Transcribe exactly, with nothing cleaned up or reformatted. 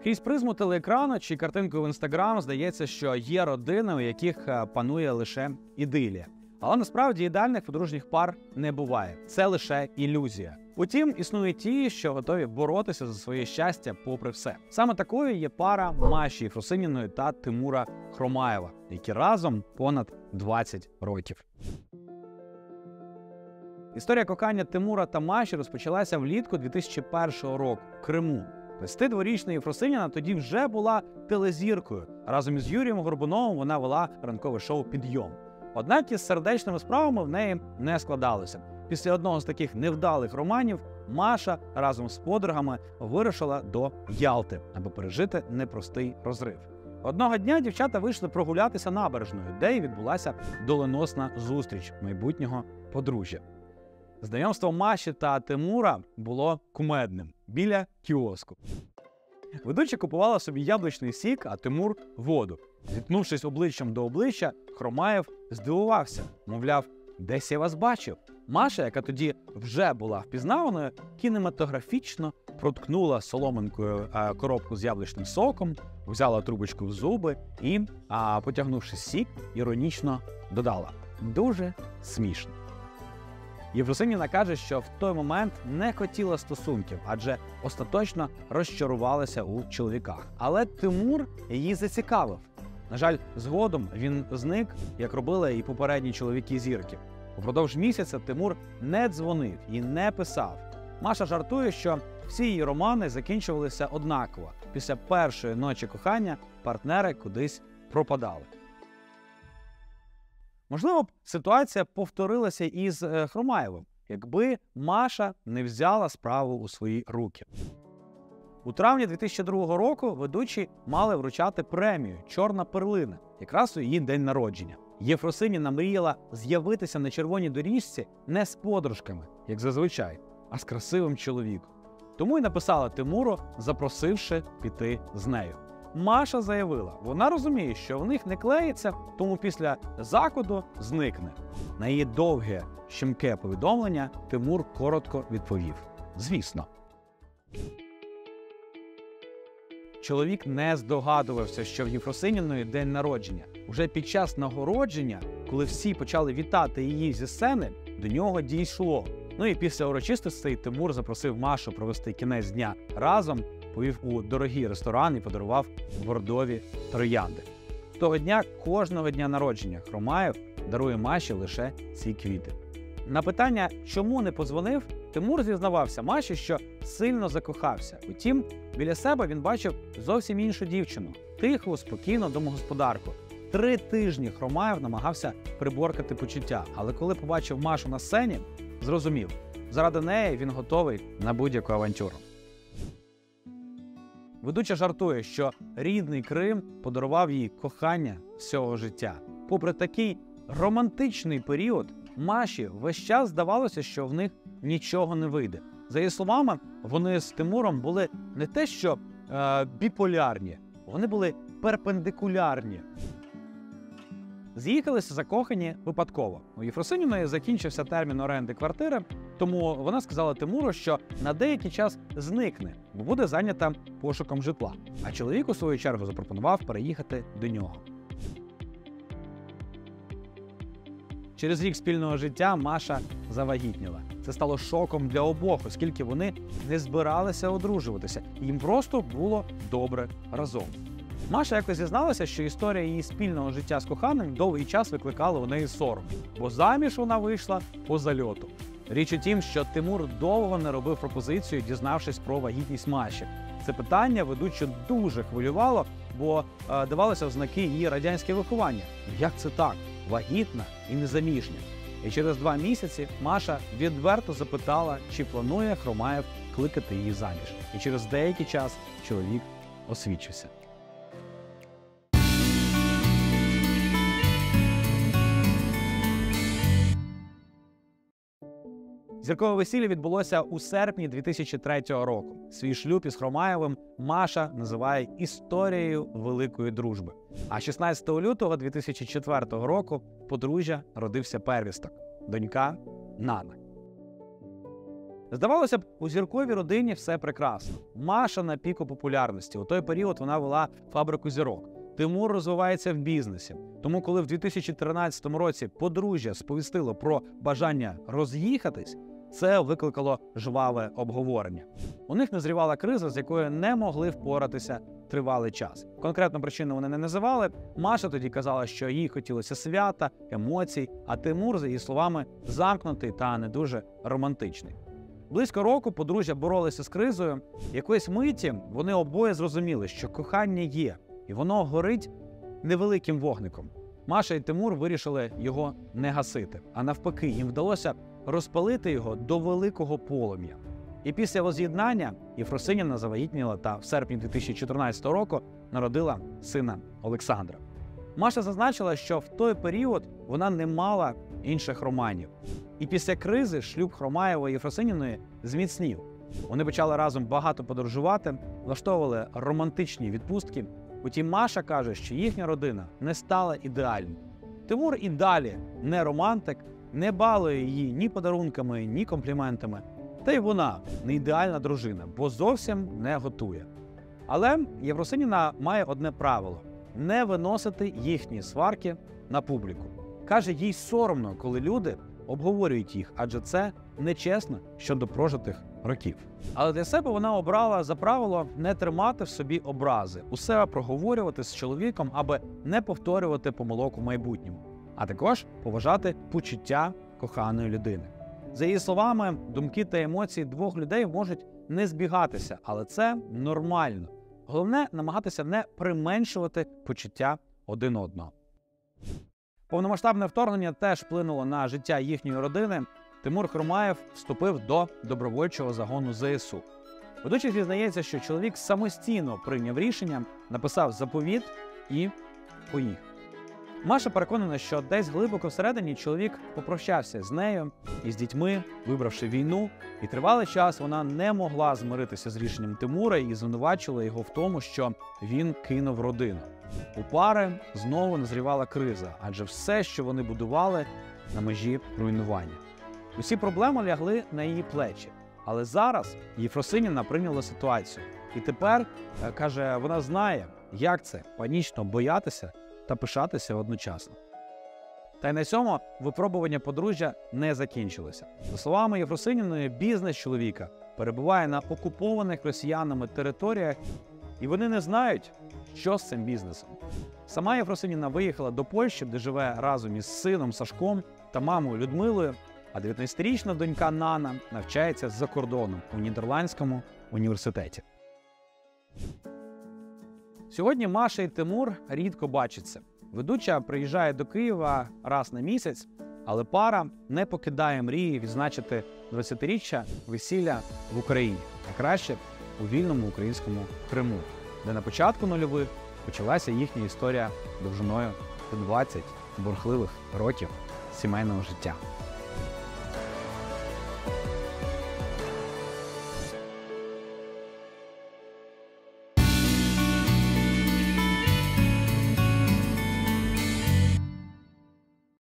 Крізь призму телеекрану чи картинкою в інстаграм здається, що є родини, у яких панує лише ідилія. Але насправді ідеальних подружніх пар не буває. Це лише ілюзія. Утім, існують ті, що готові боротися за своє щастя попри все. Саме такою є пара Маші Єфросиніної та Тимура Хромаєва, які разом понад двадцять років. Історія кохання Тимура та Маші розпочалася влітку дві тисячі першого року в Криму. двадцятидворічна Єфросиніна тоді вже була телезіркою. Разом із Юрієм Горбуновим вона вела ранкове шоу «Підйом». Однак із сердечними справами в неї не складалося. Після одного з таких невдалих романів Маша разом з подругами вирушила до Ялти, аби пережити непростий розрив. Одного дня дівчата вийшли прогулятися набережною, де й відбулася доленосна зустріч майбутнього подружжя. Знайомство Маші та Тимура було кумедним – біля кіоску. Ведуча купувала собі яблучний сік, а Тимур – воду. Зіткнувшись обличчям до обличчя, Хромаєв здивувався, мовляв, десь я вас бачив. Маша, яка тоді вже була впізнаваною, кінематографічно проткнула соломинкою коробку з яблучним соком, взяла трубочку в зуби і, а, потягнувши сік, іронічно додала – дуже смішно. Єфросиніна каже, що в той момент не хотіла стосунків, адже остаточно розчарувалася у чоловіках. Але Тимур її зацікавив. На жаль, згодом він зник, як робили і попередні чоловіки-зірки. Упродовж місяця Тимур не дзвонив і не писав. Маша жартує, що всі її романи закінчувалися однаково. Після першої ночі кохання партнери кудись пропадали. Можливо б ситуація повторилася із Хромаєвим, якби Маша не взяла справу у свої руки. У травні дві тисячі другого року ведучі мали вручати премію «Чорна перлина», якраз у її день народження. Єфросиніна мріяла з'явитися на червоній доріжці не з подружками, як зазвичай, а з красивим чоловіком. Тому й написала Тимуру, запросивши піти з нею. Маша заявила, вона розуміє, що в них не клеїться, тому після заходу зникне. На її довге, щемке повідомлення Тимур коротко відповів – звісно. Чоловік не здогадувався, що в Єфросиніної день народження. Уже під час нагородження, коли всі почали вітати її зі сцени, до нього дійшло. Ну і після урочистостей Тимур запросив Машу провести кінець дня разом, повів у дорогий ресторан і подарував бордові троянди. Того дня, кожного дня народження, Хромаєв дарує Маші лише ці квіти. На питання, чому не подзвонив, Тимур зізнавався Маші, що сильно закохався. Утім, біля себе він бачив зовсім іншу дівчину – тиху, спокійну домогосподарку. Три тижні Хромаєв намагався приборкати почуття, але коли побачив Машу на сцені, зрозумів – заради неї він готовий на будь-яку авантюру. Ведуча жартує, що рідний Крим подарував їй кохання всього життя. Попри такий романтичний період, Маші весь час здавалося, що в них нічого не вийде. За її словами, вони з Тимуром були не те що е, біполярні, вони були перпендикулярні. З'їхалися закохані випадково. У Єфросиніної закінчився термін оренди квартири, тому вона сказала Тимуру, що на деякий час зникне, бо буде зайнята пошуком житла. А чоловік, у свою чергу, запропонував переїхати до нього. Через рік спільного життя Маша завагітніла. Це стало шоком для обох, оскільки вони не збиралися одружуватися. Їм просто було добре разом. Маша якось зізналася, що історія її спільного життя з коханим довгий час викликала у неї сором, бо заміж вона вийшла по зальоту. Річ у тім, що Тимур довго не робив пропозицію, дізнавшись про вагітність Маші. Це питання ведучу дуже хвилювало, бо е, давалося в знаки її радянське виховання. Як це так? Вагітна і незаміжня. І через два місяці Маша відверто запитала, чи планує Хромаєв кликати її заміж. І через деякий час чоловік освідчився. Зіркове весілля відбулося у серпні дві тисячі третього року. Свій шлюб із Хромаєвим Маша називає історією великої дружби. А шістнадцятого лютого дві тисячі четвертого року в подружжя родився первісток – донька Нана. Здавалося б, у зірковій родині все прекрасно. Маша на піку популярності. У той період вона вела фабрику зірок. Тимур розвивається в бізнесі. Тому коли в дві тисячі тринадцятому році подружжя сповістило про бажання роз'їхатись, це викликало жваве обговорення. У них назрівала криза, з якою не могли впоратися тривалий час. Конкретну причину вони не називали. Маша тоді казала, що їй хотілося свята, емоцій, а Тимур, за її словами, замкнутий та не дуже романтичний. Близько року подружжя боролися з кризою. Якоїсь миті вони обоє зрозуміли, що кохання є, і воно горить невеликим вогником. Маша і Тимур вирішили його не гасити, а навпаки, їм вдалося розпалити його до великого полум'я. І після воз'єднання Єфросиніна завагітніла та в серпні дві тисячі чотирнадцятого року народила сина Олександра. Маша зазначила, що в той період вона не мала інших романів. І після кризи шлюб Хромаєвої і Єфросиніної зміцнів. Вони почали разом багато подорожувати, влаштовували романтичні відпустки. Утім, Маша каже, що їхня родина не стала ідеальною. Тимур і далі не романтик, не балує її ні подарунками, ні компліментами. Та й вона не ідеальна дружина, бо зовсім не готує. Але Єфросиніна має одне правило – не виносити їхні сварки на публіку. Каже, їй соромно, коли люди обговорюють їх, адже це нечесно щодо прожитих років. Але для себе вона обрала за правило не тримати в собі образи, усе проговорювати з чоловіком, аби не повторювати помилок у майбутньому, а також поважати почуття коханої людини. За її словами, думки та емоції двох людей можуть не збігатися, але це нормально. Головне – намагатися не применшувати почуття один одного. Повномасштабне вторгнення теж вплинуло на життя їхньої родини. Тимур Хромаєв вступив до добровольчого загону зе ес у. Ведучий зізнається, що чоловік самостійно прийняв рішення, написав заповіт і поїхав. Маша переконана, що десь глибоко всередині чоловік попрощався з нею і з дітьми, вибравши війну, і тривалий час вона не могла змиритися з рішенням Тимура і звинувачила його в тому, що він кинув родину. У пари знову назрівала криза, адже все, що вони будували, на межі руйнування. Усі проблеми лягли на її плечі. Але зараз Єфросиніна прийняла ситуацію. І тепер, каже, вона знає, як це панічно боятися та пишатися одночасно. Та й на цьому випробування подружжя не закінчилося. За словами Єфросиніної, бізнес чоловіка перебуває на окупованих росіянами територіях, і вони не знають, що з цим бізнесом. Сама Єфросиніна виїхала до Польщі, де живе разом із сином Сашком та мамою Людмилою, а дев'ятнадцятирічна донька Нана навчається за кордоном у Нідерландському університеті. Сьогодні Маша і Тимур рідко бачаться. Ведуча приїжджає до Києва раз на місяць, але пара не покидає мрії відзначити двадцятиріччя весілля в Україні, а краще у вільному українському Криму, де на початку нульових почалася їхня історія довжиною двадцять бурхливих років сімейного життя.